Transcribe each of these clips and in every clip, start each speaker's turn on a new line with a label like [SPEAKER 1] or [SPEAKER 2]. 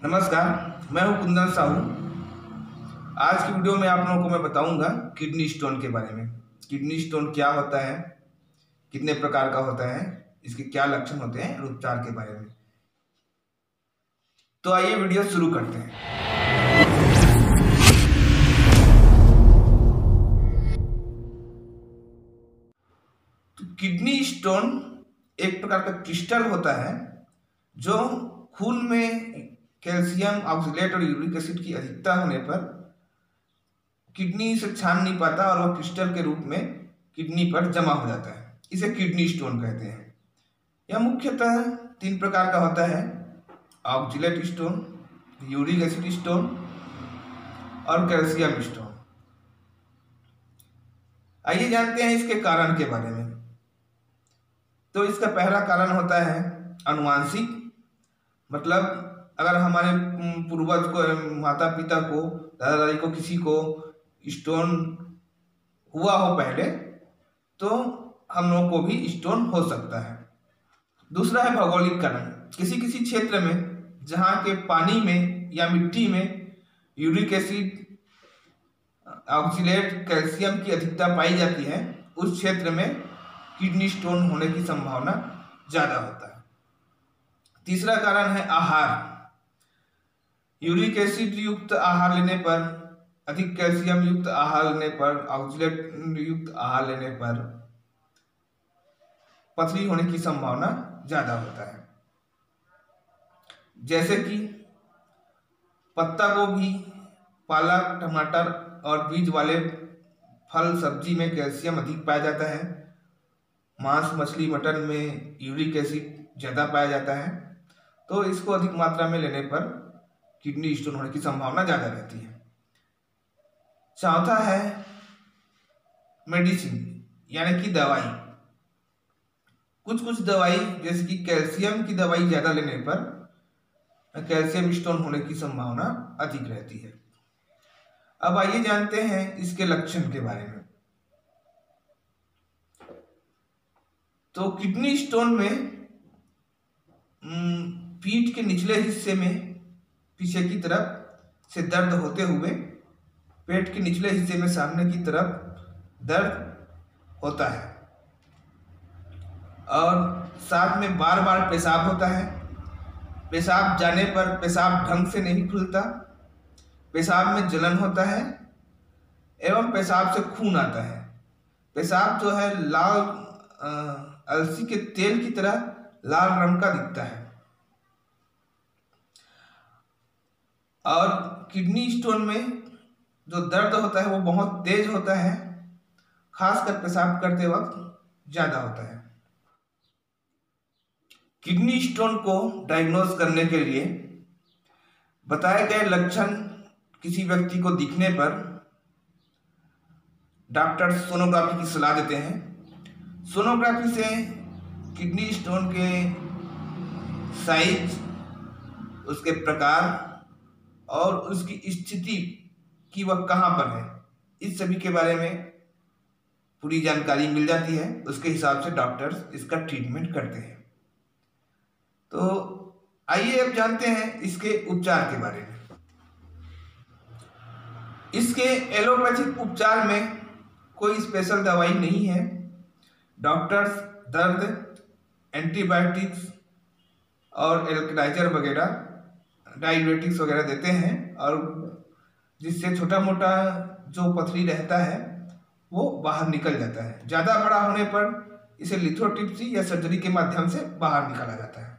[SPEAKER 1] नमस्कार, मैं हूं कुंदन साहू। आज की वीडियो में आप लोगों को मैं बताऊंगा किडनी स्टोन के बारे में। किडनी स्टोन क्या होता है, कितने प्रकार का होता है, इसके क्या लक्षण होते हैं और उपचार के बारे में। तो आइए वीडियो शुरू करते हैं। तो किडनी स्टोन एक प्रकार का क्रिस्टल होता है जो खून में कैल्शियम ऑक्सलेट और यूरिक एसिड की अधिकता होने पर किडनी से छान नहीं पाता और वह क्रिस्टल के रूप में किडनी पर जमा हो जाता है। इसे किडनी स्टोन कहते हैं। यह मुख्यतः 3 प्रकार का होता है: oxalate stone, uric acid stone और कैल्शियम स्टोन। आइए जानते हैं इसके कारण के बारे में। तो इसका पहला कारण होता है आनुवांशिक, मतलब अगर हमारे पूर्वज को, माता पिता को, दादा दादी को, किसी को स्टोन हुआ हो पहले, तो हम लोगों को भी स्टोन हो सकता है। दूसरा है भौगोलिक कारण। किसी किसी क्षेत्र में जहाँ के पानी में या मिट्टी में यूरिक एसिड, ऑक्सलेट, कैल्शियम की अधिकता पाई जाती है, उस क्षेत्र में किडनी स्टोन होने की संभावना ज़्यादा होता है। तीसरा कारण है आहार। यूरिक एसिड युक्त आहार लेने पर, अधिक कैल्शियम युक्त आहार लेने पर, ऑक्सलेट युक्त आहार लेने पर पथरी होने की संभावना ज्यादा होता है। जैसे कि पत्ता गोभी, पालक, टमाटर और बीज वाले फल सब्जी में कैल्शियम अधिक पाया जाता है। मांस, मछली, मटन में यूरिक एसिड ज्यादा पाया जाता है, तो इसको अधिक मात्रा में लेने पर किडनी स्टोन होने की संभावना ज्यादा रहती है। चौथा है मेडिसिन, यानी कि दवाई। कुछ दवाई, जैसे कि कैल्शियम की दवाई ज्यादा लेने पर कैल्शियम स्टोन होने की संभावना अधिक रहती है। अब आइए जानते हैं इसके लक्षण के बारे में। तो किडनी स्टोन में पीठ के निचले हिस्से में पीछे की तरफ से दर्द होते हुए पेट के निचले हिस्से में सामने की तरफ दर्द होता है, और साथ में बार बार पेशाब होता है। पेशाब जाने पर पेशाब ढंग से नहीं खुलता, पेशाब में जलन होता है एवं पेशाब से खून आता है। पेशाब जो है लाल अलसी के तेल की तरह लाल रंग का दिखता है। और किडनी स्टोन में जो दर्द होता है वो बहुत तेज होता है, खासकर पेशाब करते वक्त ज्यादा होता है। किडनी स्टोन को डायग्नोज करने के लिए बताए गए लक्षण किसी व्यक्ति को दिखने पर डॉक्टर सोनोग्राफी की सलाह देते हैं। सोनोग्राफी से किडनी स्टोन के साइज, उसके प्रकार और उसकी स्थिति कि वह कहाँ पर है, इस सभी के बारे में पूरी जानकारी मिल जाती है। उसके हिसाब से डॉक्टर्स इसका ट्रीटमेंट करते हैं। तो आइए अब जानते हैं इसके उपचार के बारे में। इसके एलोपैथिक उपचार में कोई स्पेशल दवाई नहीं है। डॉक्टर्स दर्द, एंटीबायोटिक्स और एल्कलाइजर वगैरह, डायबिटिक्स वगैरह देते हैं, और जिससे छोटा मोटा जो पथरी रहता है वो बाहर निकल जाता है। ज़्यादा बड़ा होने पर इसे लिथोट्रिप्सी या सर्जरी के माध्यम से बाहर निकाला जाता है।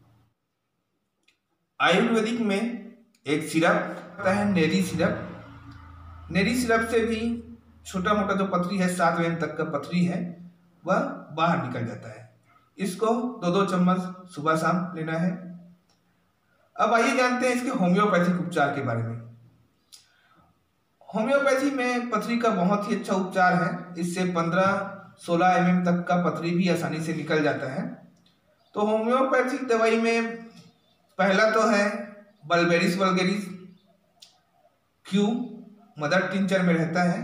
[SPEAKER 1] आयुर्वेदिक में एक सिरप आता है, नेरी सिरप। नेरी सिरप से भी छोटा मोटा जो पथरी है, 7 mm तक का पथरी है, वह बाहर निकल जाता है। इसको 2-2 चम्मच सुबह शाम लेना है। अब आइए जानते हैं इसके होम्योपैथिक उपचार के बारे में। होम्योपैथी में पथरी का बहुत ही अच्छा उपचार है। इससे 15-16 mm तक का पथरी भी आसानी से निकल जाता है। तो होम्योपैथिक दवाई में पहला तो है berberis vulgaris Q, mother tincture में रहता है।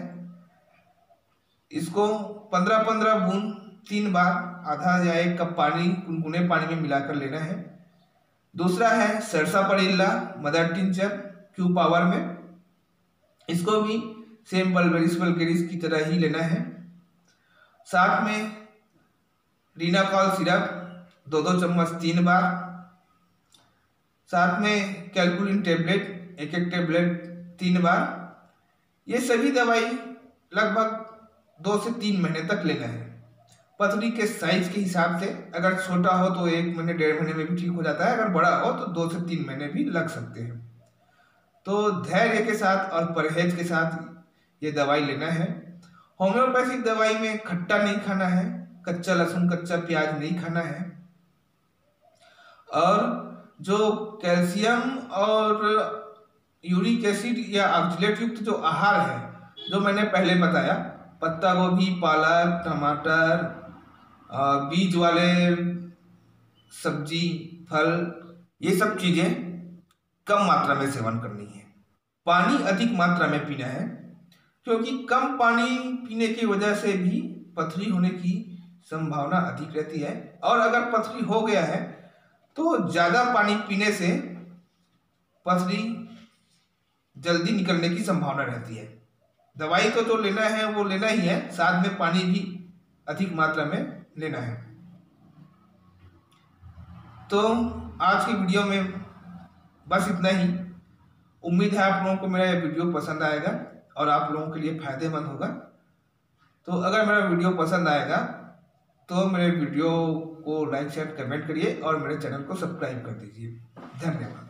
[SPEAKER 1] इसको 15-15 बूंद 3 बार आधा या 1 कप पानी, गुनगुने पानी में मिलाकर लेना है। दूसरा है sarsaparilla mother tincture Q power में, इसको भी सेम पल्वेरिस वल्गेरिस की तरह ही लेना है। साथ में रीनाकॉल सिरप 2-2 चम्मच 3 बार। साथ में कैलकुलिन टेबलेट 1-1 टेबलेट 3 बार। ये सभी दवाई लगभग 2 से 3 महीने तक लेना है। पथरी के साइज के हिसाब से, अगर छोटा हो तो 1 महीने 1.5 महीने में भी ठीक हो जाता है, अगर बड़ा हो तो 2 से 3 महीने भी लग सकते हैं। तो धैर्य के साथ और परहेज के साथ ये दवाई लेना है। होम्योपैथिक दवाई में खट्टा नहीं खाना है, कच्चा लहसुन कच्चा प्याज नहीं खाना है, और जो कैल्शियम और यूरिक एसिड या ऑक्सलेट युक्त जो आहार है, जो मैंने पहले बताया, पत्ता गोभी, पालक, टमाटर, बीज वाले सब्जी, फल, ये सब चीजें कम मात्रा में सेवन करनी है। पानी अधिक मात्रा में पीना है, क्योंकि कम पानी पीने की वजह से भी पथरी होने की संभावना अधिक रहती है। और अगर पथरी हो गया है तो ज्यादा पानी पीने से पथरी जल्दी निकलने की संभावना रहती है। दवाई तो जो लेना है वो लेना ही है, साथ में पानी भी अधिक मात्रा में लेना है। तो आज की वीडियो में बस इतना ही। उम्मीद है आप लोगों को मेरा यह वीडियो पसंद आएगा और आप लोगों के लिए फायदेमंद होगा। तो अगर मेरा वीडियो पसंद आएगा तो मेरे वीडियो को लाइक शेयर कमेंट करिए और मेरे चैनल को सब्सक्राइब कर दीजिए। धन्यवाद।